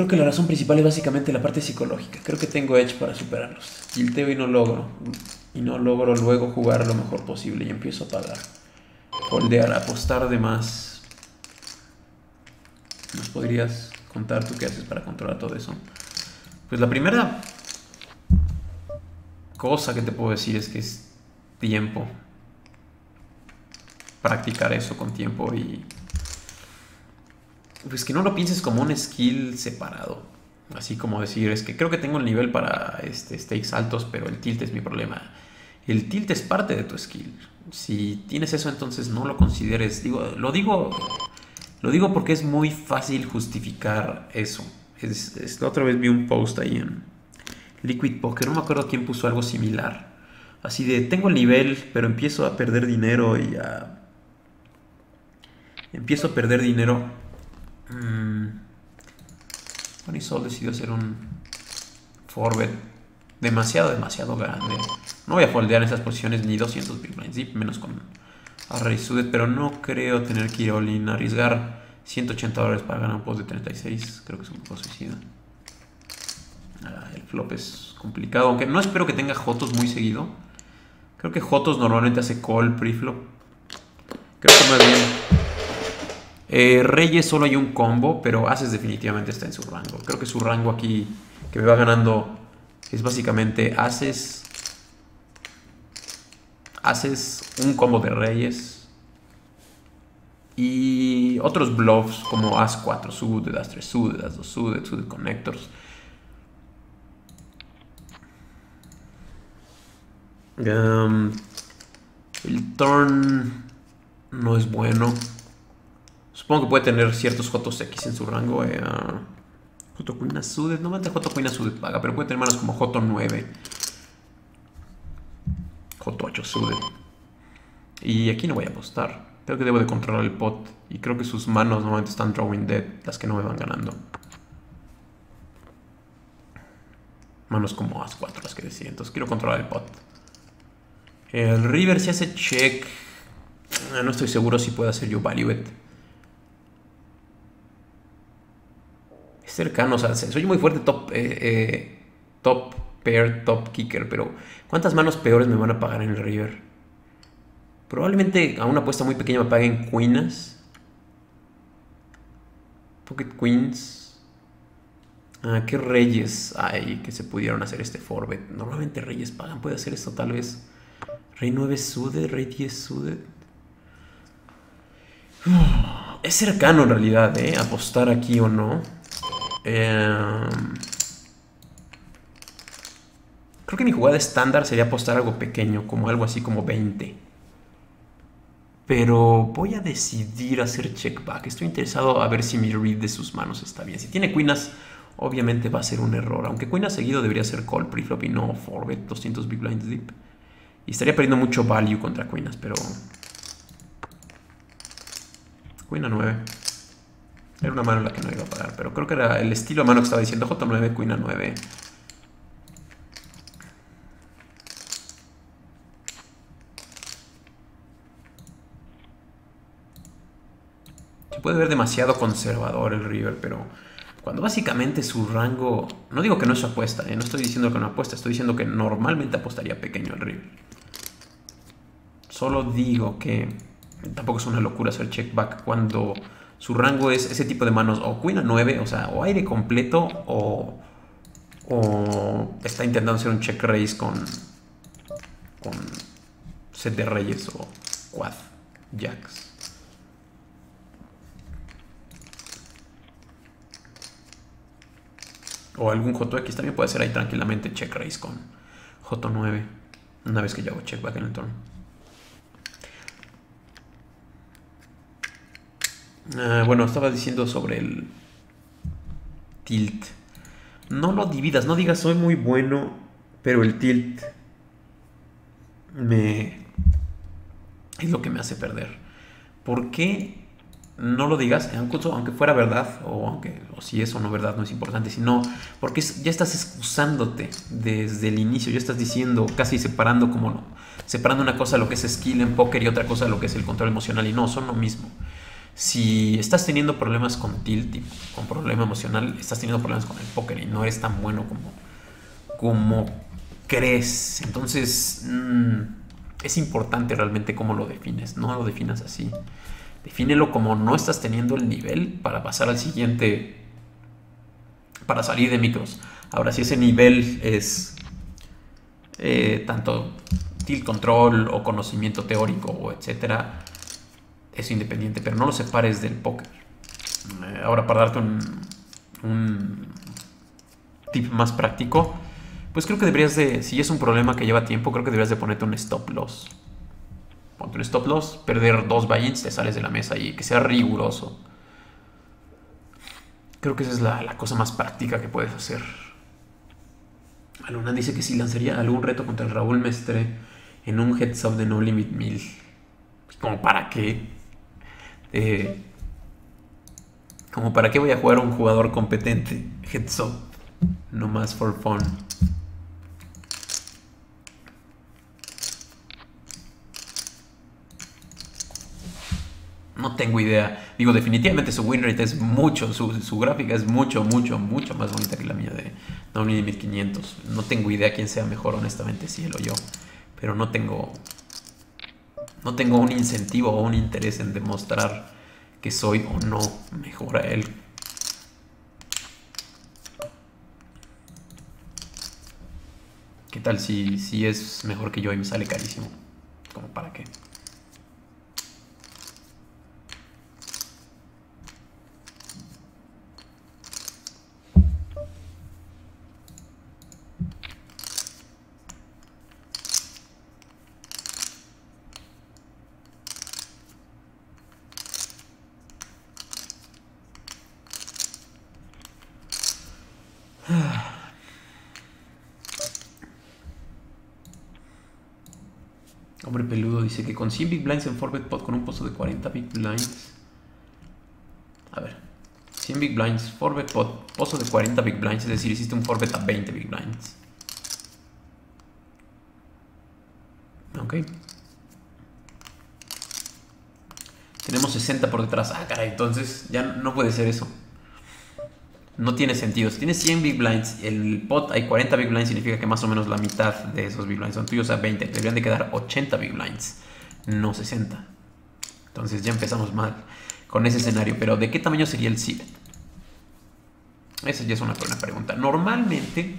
creo que la razón principal es básicamente la parte psicológica. Creo que tengo edge para superarlos. Tilteo y no logro. Y no logro luego jugar lo mejor posible y empiezo a pagar. Holdear, apostar de más. ¿Nos podrías contar tú qué haces para controlar todo eso? Pues la primera cosa que te puedo decir es que es tiempo. Practicar eso con tiempo y... Pues que no lo pienses como un skill separado. Así como decir, es que creo que tengo el nivel para stakes altos, pero el tilt es mi problema. El tilt es parte de tu skill. Si tienes eso, entonces no lo consideres. Lo digo porque es muy fácil justificar eso. La otra vez vi un post ahí en Liquid Poker, no me acuerdo quién puso algo similar. Así de, tengo el nivel, pero empiezo a perder dinero y a... Empiezo a perder dinero. Funny Soul decidió hacer un forbet demasiado grande. No voy a foldear en esas posiciones ni 200 Big Blinds Deep, menos con Array Suited, pero no creo tener que ir all-in, arriesgar $180 para ganar un post de 36. Creo que es un poco suicida. El flop es complicado, aunque no espero que tenga Jotos muy seguido. Creo que Jotos normalmente hace call preflop. Creo que más bien Reyes solo hay un combo, pero Aces definitivamente está en su rango. Creo que su rango aquí que me va ganando es básicamente Aces, un combo de Reyes y otros bluffs como As4 suited, As3 suited, As2 suited, suited connectors. El turn no es bueno. Supongo que puede tener ciertos Jotos X en su rango. Joto Queen As suited. No manda Joto Queen As suited paga, pero puede tener manos como Joto 9, Joto 8 suited. Y aquí no voy a apostar. Creo que debo de controlar el pot. Y creo que sus manos normalmente están drawing dead, las que no me van ganando. Manos como As4 las que decía. Entonces quiero controlar el pot. El river si hace check. No estoy seguro si puedo hacer yo value bet. Es cercano, o sea, soy muy fuerte top pair, top kicker, pero ¿cuántas manos peores me van a pagar en el river? Probablemente a una apuesta muy pequeña me paguen queenas, pocket queens. ¿Qué reyes hay que se pudieron hacer este forbet? Normalmente reyes pagan, puede hacer esto tal vez. Rey 9 suited, rey 10 suited. Es cercano en realidad, apostar aquí o no. Creo que mi jugada estándar sería apostar algo pequeño, como algo así como 20. Pero voy a decidir hacer check back. Estoy interesado a ver si mi read de sus manos está bien. Si tiene queenas, obviamente va a ser un error. Aunque queenas seguido debería ser call preflop y no forbet 200 big blinds deep. Y estaría perdiendo mucho value contra queenas, pero... Queen a 9. Era una mano en la que no iba a pagar, pero creo que era el estilo de mano que estaba diciendo. J9, Queen a 9. Se puede ver demasiado conservador el river, pero cuando básicamente su rango... No digo que no es su apuesta, no estoy diciendo que no apuesta, estoy diciendo que normalmente apostaría pequeño el river. Solo digo que tampoco es una locura hacer check back cuando... Su rango es ese tipo de manos, o Queen a 9, o sea, o aire completo, o está intentando hacer un check raise con set de reyes o quad jacks. O algún Joto X también puede hacer ahí tranquilamente check raise con Joto 9, una vez que yo hago check back en el turno. Bueno, estaba diciendo sobre el tilt. No lo dividas, no digas soy muy bueno, pero el tilt es lo que me hace perder. ¿Por qué no lo digas? Aunque fuera verdad, o si es o no verdad, no es importante, sino porque ya estás excusándote desde el inicio, ya estás diciendo, casi separando una cosa lo que es skill en póker y otra cosa lo que es el control emocional, y no, son lo mismo. Si estás teniendo problemas con tilt, con problema emocional, estás teniendo problemas con el póker y no eres tan bueno como crees. Entonces, es importante realmente cómo lo defines. No lo definas así. Defínelo como no estás teniendo el nivel para pasar al siguiente, para salir de micros. Ahora, si ese nivel es tanto tilt control o conocimiento teórico o etcétera, es independiente, pero no lo separes del póker. Ahora, para darte un tip más práctico, pues creo que deberías de, si es un problema que lleva tiempo, creo que deberías de ponerte un stop loss. Ponte un stop loss, perder 2 buy-ins, te sales de la mesa y que sea riguroso. Creo que esa es la cosa más práctica que puedes hacer. Aluna dice que si lanzaría algún reto contra el Raúl Mestre en un heads up de No Limit 1000. ¿Como para qué? ¿Como para qué voy a jugar a un jugador competente? Heads up. No más for fun. No tengo idea. Digo, definitivamente su win rate es mucho, su gráfica es mucho más bonita que la mía de No Limit 1500. No tengo idea quién sea mejor, honestamente, si él o yo. Pero no tengo un incentivo o un interés en demostrar que soy o no mejor a él. ¿Qué tal si es mejor que yo y me sale carísimo? ¿Como para qué? Hombre peludo dice que con 100 big blinds en 4bet pot con un pozo de 40 big blinds. A ver, 100 big blinds, 4bet pot, pozo de 40 big blinds, es decir, hiciste un 4bet a 20 big blinds. Ok. Tenemos 60 por detrás. Ah, caray, entonces ya no puede ser eso. No tiene sentido. Si tienes 100 big blinds, el pot hay 40 big blinds, significa que más o menos la mitad de esos big blinds son tuyos a 20. Deberían de quedar 80 big blinds, no 60. Entonces ya empezamos mal con ese escenario. Pero ¿de qué tamaño sería el c-bet? Esa ya es una buena pregunta. Normalmente,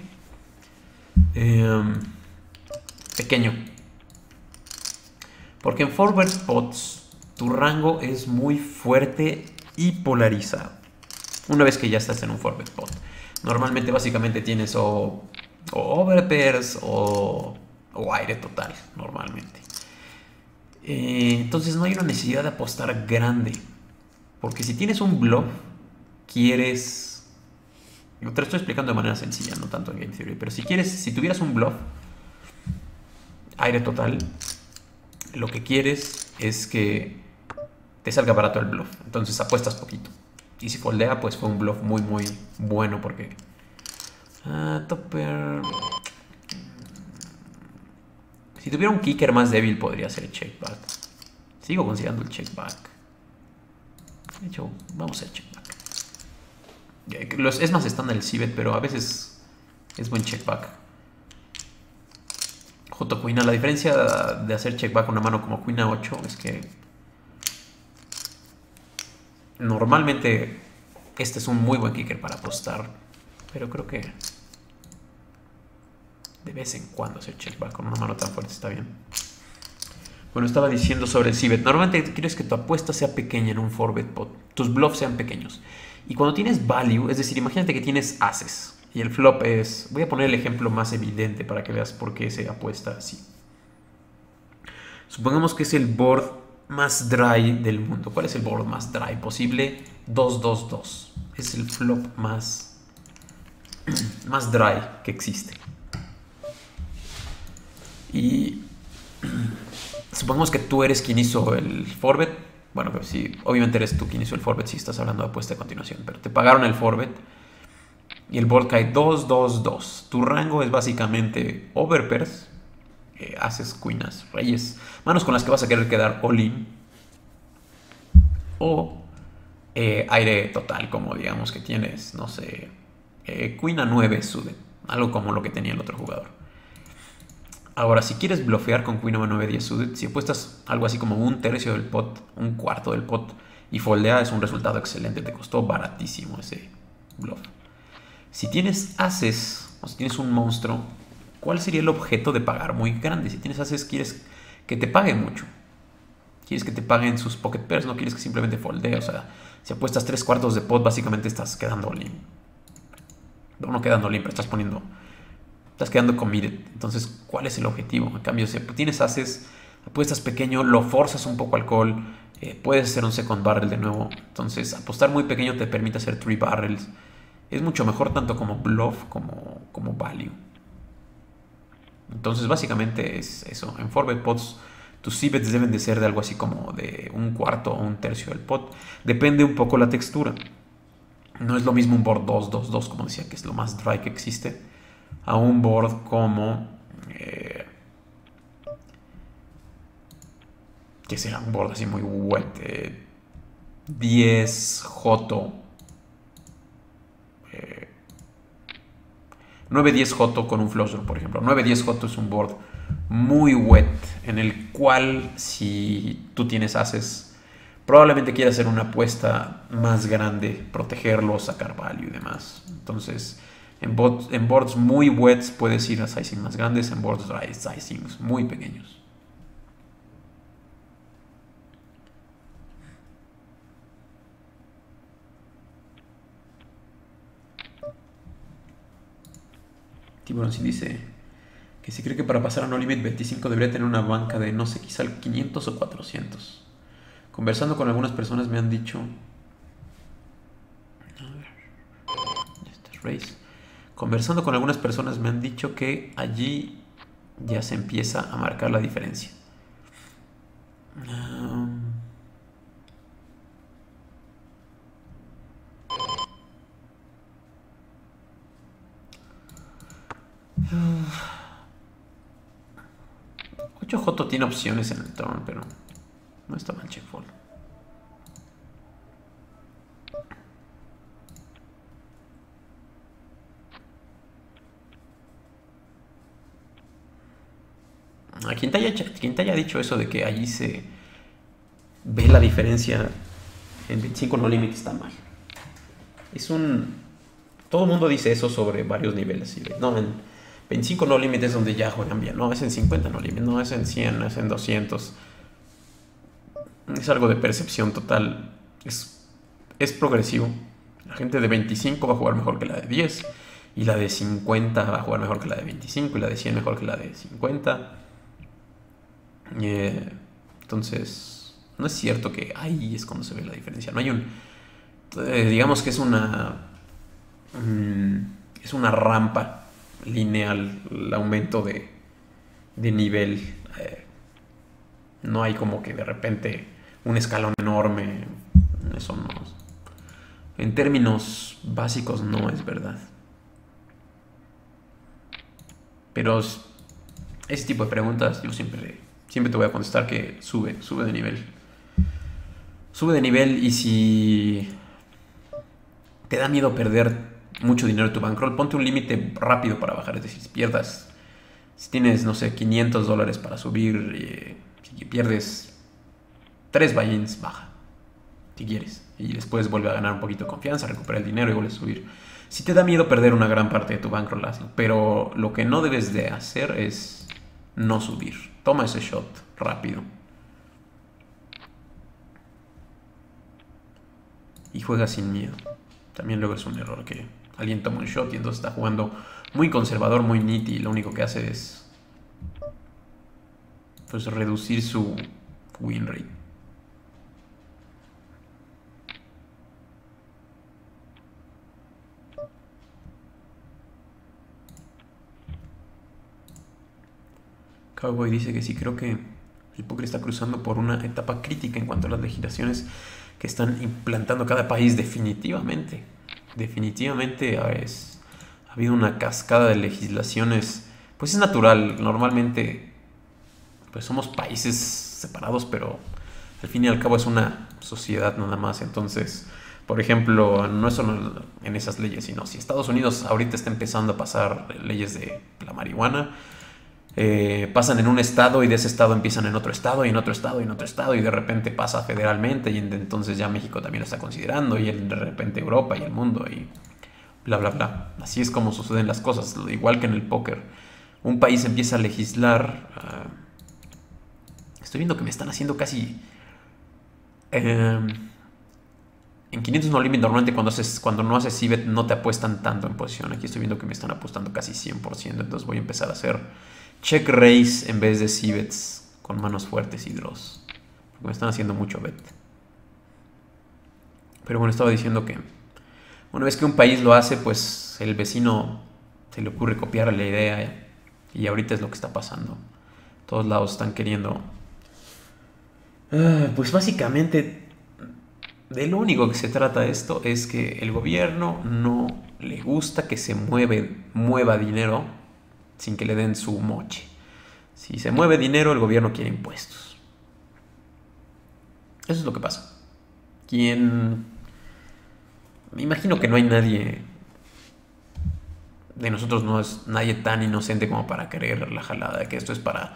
pequeño. Porque en forward pots tu rango es muy fuerte y polarizado. Una vez que ya estás en un forward pot, normalmente básicamente tienes o overpairs o aire total, normalmente. Entonces no hay una necesidad de apostar grande. Porque si tienes un bluff, quieres... Te lo estoy explicando de manera sencilla, no tanto en Game Theory. Pero si tuvieras un bluff, aire total, lo que quieres es que te salga barato el bluff. Entonces apuestas poquito. Y si foldea, pues fue un bluff muy bueno porque... Topper... Si tuviera un kicker más débil podría ser check back. Sigo considerando el check back. De hecho, vamos a hacer check back. Es más estándar el c-bet, pero a veces es buen check back. J Queen, la diferencia de hacer check back con una mano como Queen a 8 es que normalmente este es un muy buen kicker para apostar, pero creo que de vez en cuando hacer check back con una mano tan fuerte está bien. Bueno, estaba diciendo sobre el c-bet. Normalmente quieres que tu apuesta sea pequeña en un 4bet pot. Tus bluffs sean pequeños. Y cuando tienes value, es decir, imagínate que tienes ases y el flop es... Voy a poner el ejemplo más evidente para que veas por qué se apuesta así. Supongamos que es el board más dry del mundo. ¿Cuál es el board más dry posible? 2-2-2. Es el flop más dry que existe. Y supongamos que tú eres quien hizo el 4bet. Bueno, pero sí, obviamente eres tú quien hizo el 4bet si estás hablando de apuesta a continuación. Pero te pagaron el 4bet y el board cae 2-2-2. Tu rango es básicamente overpairs, ases, queenas, reyes, manos con las que vas a querer quedar all in, o aire total, como digamos que tienes, no sé, Queen a 9 suited, algo como lo que tenía el otro jugador. Ahora, si quieres blofear con Queen a 9 10 suited, si apuestas algo así como un tercio del pot, un cuarto del pot y foldea, es un resultado excelente, te costó baratísimo ese bluff. Si tienes ases o si tienes un monstruo, ¿cuál sería el objeto de pagar muy grande? Si tienes ases, quieres que te pague mucho. Quieres que te paguen sus pocket pairs, no quieres que simplemente foldee. O sea, si apuestas 3 cuartos de pot, básicamente estás quedando all-in. No quedando all-in, pero estás quedando committed. Entonces, ¿cuál es el objetivo? En cambio, si tienes ases, apuestas pequeño, lo forzas un poco al call, puedes hacer un second barrel de nuevo. Entonces, apostar muy pequeño te permite hacer 3 barrels. Es mucho mejor tanto como bluff como value. Entonces, básicamente es eso. En 4-bet pots, tus c-bets deben de ser de algo así como de un cuarto o un tercio del pot. Depende un poco la textura. No es lo mismo un board 2-2-2, como decía, que es lo más dry que existe, a un board como... que será un board así muy wet. 10 Joto. 9-10 Joto con un flush draw, por ejemplo. 9-10 Joto es un board muy wet, en el cual si tú tienes ases, probablemente quieras hacer una apuesta más grande, protegerlo, sacar value y demás. Entonces, en boards muy wets puedes ir a sizing más grandes, en boards dry sizings muy pequeños. Tiburon sí dice que si cree que para pasar a No Limit 25 debería tener una banca de no sé, quizá 500 o 400. Conversando con algunas personas me han dicho... A ver, este es Race. Conversando con algunas personas me han dicho que allí ya se empieza a marcar la diferencia. Ocho Joto tiene opciones en el turn, pero no está mal check fold. A quien te haya dicho eso de que allí se ve la diferencia en 25 no limit está mal. Es un... Todo el mundo dice eso sobre varios niveles. No, en 25 no limit es donde ya juegan bien. No, es en 50 no limit. No, es en 100, es en 200. Es algo de percepción total. Es progresivo. La gente de 25 va a jugar mejor que la de 10. Y la de 50 va a jugar mejor que la de 25. Y la de 100 mejor que la de 50. Entonces, no es cierto que ahí es cuando se ve la diferencia. No hay un... digamos que es una rampa lineal el aumento de nivel. No hay como que de repente un escalón enorme. Eso no. En términos básicos no es verdad. Pero ese tipo de preguntas yo siempre te voy a contestar que sube de nivel. Sube de nivel y si te da miedo perder mucho dinero en tu bankroll, ponte un límite rápido para bajar. Es decir, si tienes, no sé, $500 para subir, si pierdes 3 buy-ins, baja, si quieres. Y después vuelve a ganar un poquito de confianza, recupera el dinero y vuelve a subir. Si te da miedo perder una gran parte de tu bankroll, hazlo. Pero lo que no debes de hacer es no subir. Toma ese shot rápido. Y juega sin miedo. También luego es un error que alguien toma un shot y entonces está jugando muy conservador, muy nitty, y lo único que hace es pues reducir su win rate. Cowboy dice que sí, creo que el póker está cruzando por una etapa crítica en cuanto a las legislaciones que están implantando cada país. Definitivamente ha habido una cascada de legislaciones. Pues es natural, normalmente pues somos países separados, pero al fin y al cabo es una sociedad nada más. Entonces Por ejemplo, no es solo en esas leyes, sino si Estados Unidos ahorita está empezando a pasar leyes de la marihuana, pasan en un estado y de ese estado empiezan en otro estado y en otro estado y en otro estado y de repente pasa federalmente y entonces ya México también lo está considerando y de repente Europa y el mundo y bla bla bla. Así es como suceden las cosas, igual que en el póker. Un país empieza a legislar. Estoy viendo que me están haciendo casi... en 500 no limit normalmente cuando no haces Cbet no te apuestan tanto en posición. Aquí estoy viendo que me están apostando casi 100%. Entonces voy a empezar a hacer check raise en vez de Cbets con manos fuertes y draws. Porque me están haciendo mucho bet. Pero bueno, estaba diciendo que una vez que un país lo hace, pues el vecino se le ocurre copiar la idea. Y ahorita es lo que está pasando. Todos lados están queriendo... pues básicamente... De lo único que se trata esto es que el gobierno no le gusta que se mueva dinero sin que le den su moche. Si se mueve dinero, el gobierno quiere impuestos. Eso es lo que pasa. Me imagino que no hay nadie de nosotros, no es nadie tan inocente como para creer la jalada de que esto es para...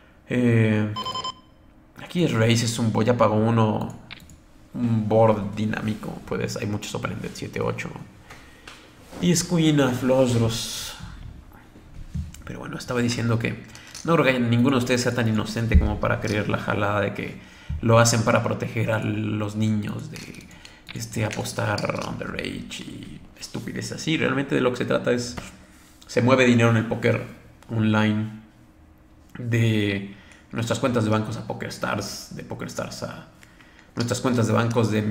aquí es raíz, ya pagó un board dinámico, hay muchos open de 7-8 y es Queen of los. Pero bueno, estaba diciendo que no creo que ninguno de ustedes sea tan inocente como para creer la jalada de que lo hacen para proteger a los niños de apostar underage y estupidez así. Realmente de lo que se trata es, se mueve dinero en el póker online de nuestras cuentas de bancos a PokerStars, de PokerStars a nuestras cuentas de bancos, de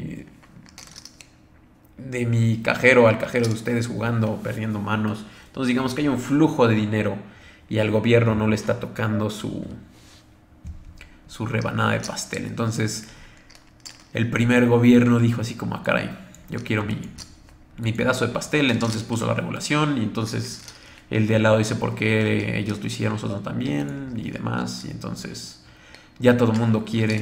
mi cajero al cajero de ustedes jugando, perdiendo manos. Entonces digamos que hay un flujo de dinero y al gobierno no le está tocando su rebanada de pastel. Entonces el primer gobierno dijo así como, caray, yo quiero mi pedazo de pastel. Entonces puso la regulación y entonces el de al lado dice por qué ellos lo hicieron, nosotros también y demás. Y entonces ya todo el mundo quiere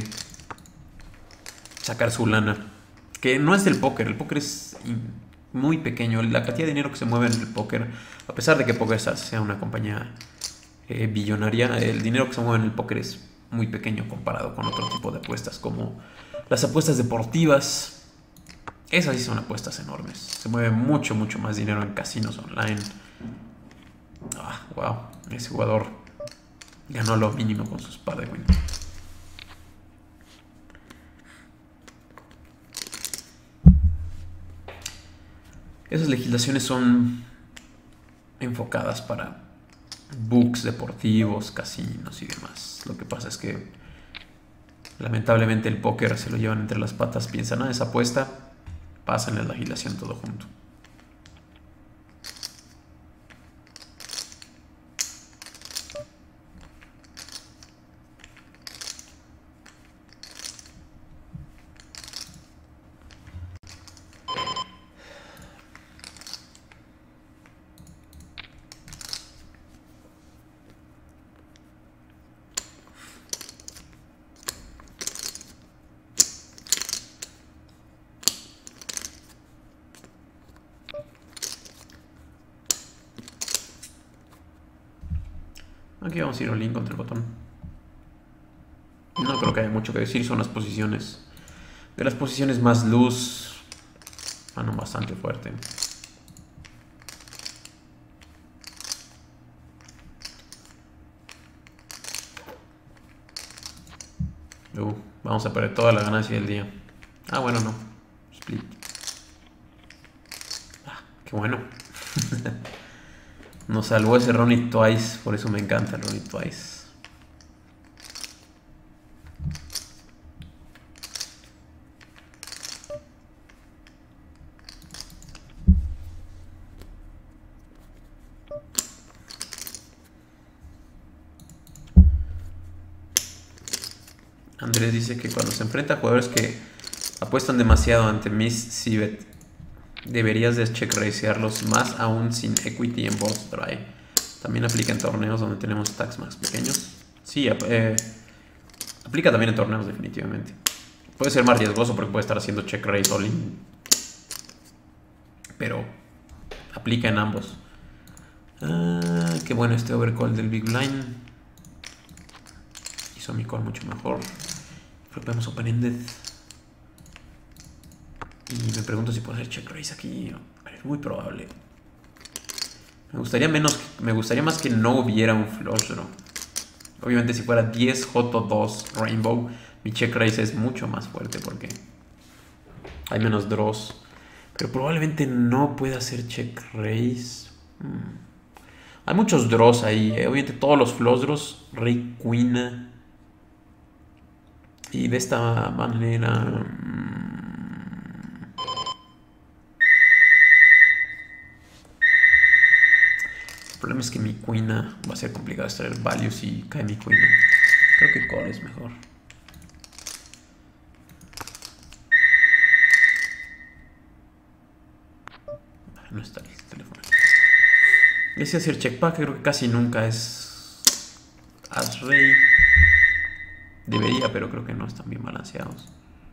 sacar su lana, que no es del póker. El póker es muy pequeño. La cantidad de dinero que se mueve en el póker, a pesar de que PokerStars sea una compañía billonaria, el dinero que se mueve en el póker es muy pequeño comparado con otro tipo de apuestas como las apuestas deportivas. Esas sí son apuestas enormes. Se mueve mucho, mucho más dinero en casinos online. Wow, ese jugador ganó lo mínimo con sus par de wins. Esas legislaciones son enfocadas para books deportivos, casinos y demás. Lo que pasa es que lamentablemente el póker se lo llevan entre las patas, piensan, esa apuesta, pasan la legislación todo junto. Aquí vamos a ir all-in contra el botón. No creo que haya mucho que decir, son las posiciones. De las posiciones más loose, mano bastante fuerte. Vamos a perder toda la ganancia del día. Bueno, no. Split. Qué bueno. Nos salvó ese Ronnie Twice, por eso me encanta el Ronnie Twice. Andrés dice que cuando se enfrenta a jugadores que apuestan demasiado ante Miss Cbet, deberías de check racearlos más aún sin equity en board dry. También aplica en torneos donde tenemos stacks más pequeños. Sí, aplica también en torneos definitivamente. Puede ser más riesgoso porque puede estar haciendo check raise all in. Pero aplica en ambos. Qué bueno este overcall del big blind. Hizo mi call mucho mejor. Flopeamos open-ended. Y me pregunto si puedo hacer check raise aquí. Es muy probable. Me gustaría más que no hubiera un flush draw. Obviamente si fuera 10 Joto 2 Rainbow, mi check raise es mucho más fuerte porque hay menos draws. Pero probablemente no pueda hacer check raise. Hay muchos draws ahí. Obviamente todos los flush draws. Rey Queen. Y de esta manera... El problema es que mi Queen va a ser complicado extraer value si cae mi Queen. Creo que call es mejor. No está el teléfono. Y así hacer check pack, creo que casi nunca es as rey. Debería, pero creo que no están bien balanceados.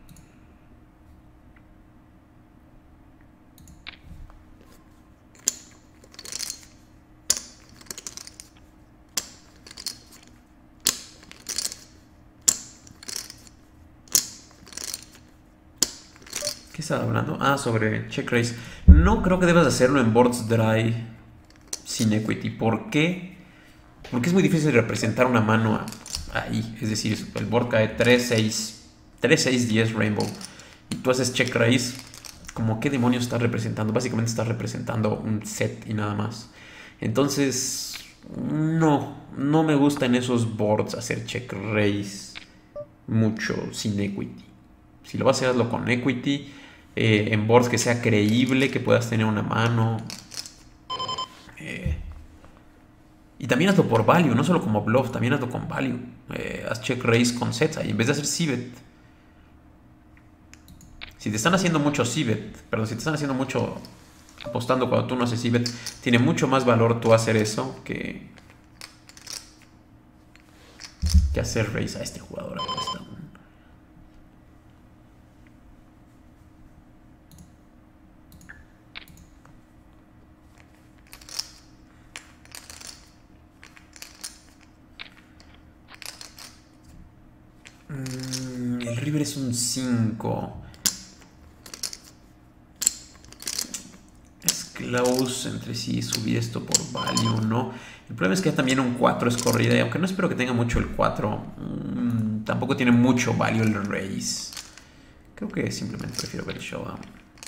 ¿Qué estaba hablando? Sobre check raise. No creo que debas hacerlo en boards dry sin equity. ¿Por qué? Porque es muy difícil representar una mano ahí. Es decir, el board cae 3-6-10 rainbow. Y tú haces check raise. Como qué demonios estás representando. Básicamente estás representando un set y nada más. Entonces, no me gusta en esos boards hacer check raise mucho sin equity. Si lo vas a hacer, hazlo con equity. En boards que sea creíble, que puedas tener una mano. Y también hazlo por value, no solo como bluff, también hazlo con value. Haz check raise con sets ahí, en vez de hacer civet. Si te están haciendo mucho civet, perdón, si te están haciendo mucho apostando cuando tú no haces civet, tiene mucho más valor tú hacer eso que hacer raise a este jugador. Apuesta. El river es un 5. Es close entre sí subir esto por value o no. El problema es que también un 4 es corrida y aunque no espero que tenga mucho el 4, tampoco tiene mucho value el raise. Creo que simplemente prefiero ver el showdown.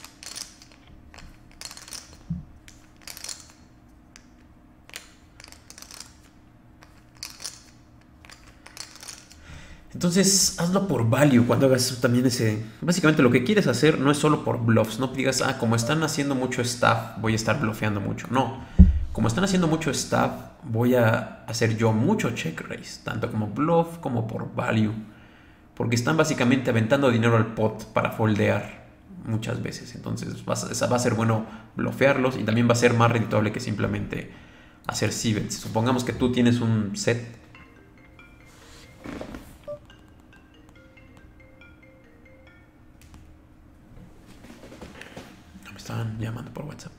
Entonces, hazlo por value cuando hagas también ese... Básicamente lo que quieres hacer no es solo por bluffs. No digas, como están haciendo mucho staff, voy a estar bluffeando mucho. No, como están haciendo mucho staff, voy a hacer yo mucho check raise. Tanto como bluff como por value. Porque están básicamente aventando dinero al pot para foldear muchas veces. Entonces va a ser bueno bluffearlos y también va a ser más redituable que simplemente hacer civets. Supongamos que tú tienes un set... Estaban llamando por WhatsApp.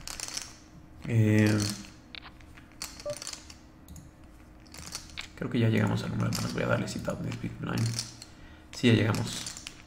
Creo que ya llegamos al número de manos. Voy a darle sit out de Big Blind. Sí, ya llegamos.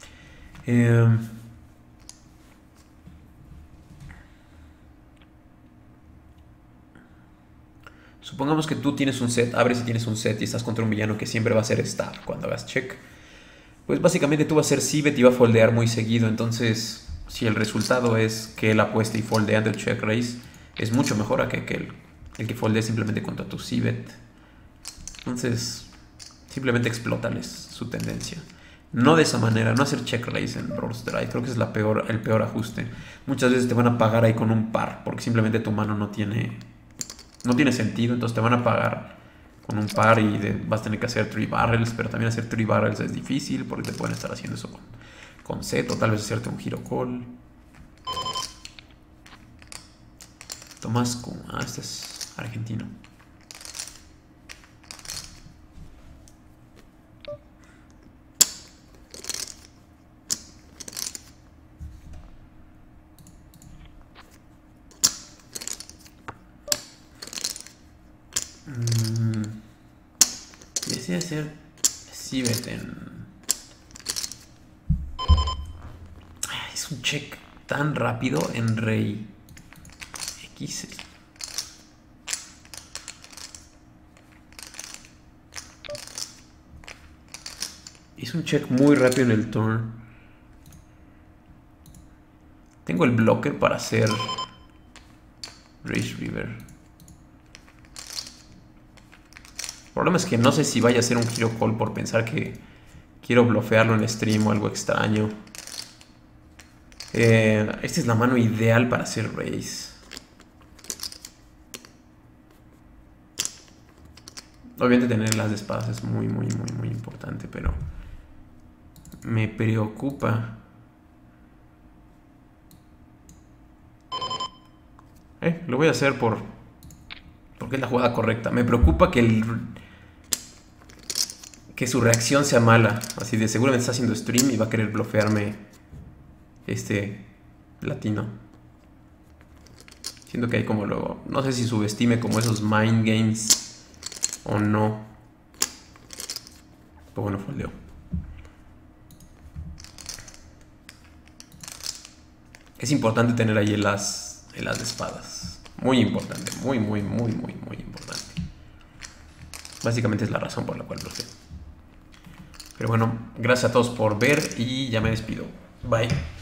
Supongamos que tú tienes un set. Abres y tienes un set y estás contra un villano que siempre va a ser staff cuando hagas check. Pues básicamente tú vas a ser civet y va a foldear muy seguido. Entonces... Si el resultado es que él apueste y foldea ante el check raise, es mucho mejor a que el que foldee simplemente contra tu civet. Entonces, simplemente explótales su tendencia. No de esa manera, no hacer check raise en Broad's Dry. Creo que es el peor ajuste. Muchas veces te van a pagar ahí con un par, porque simplemente tu mano no tiene sentido. Entonces te van a pagar con un par y vas a tener que hacer 3 barrels, pero también hacer 3 barrels es difícil porque te pueden estar haciendo eso con set o tal vez hacerte un giro call. Tomás, este es argentino. Decide hacer Siveten. Es un check tan rápido en rey X. Es un check muy rápido en el turn. Tengo el blocker para hacer Rage River. El problema es que no sé si vaya a ser un Hero Call por pensar que quiero blofearlo en stream o algo extraño. Esta es la mano ideal para hacer Raise. Obviamente tener las de espadas es muy importante, pero me preocupa. Lo voy a hacer porque es la jugada correcta. Me preocupa que su reacción sea mala. Así de seguramente está haciendo stream y va a querer blofearme este latino. Siento que hay como luego, no sé si subestime como esos mind games o no. Pero bueno, foldeo. Es importante tener ahí el as de espadas. Muy importante, muy importante. Básicamente es la razón por la cual lo sé. Pero bueno, gracias a todos por ver y ya me despido. Bye.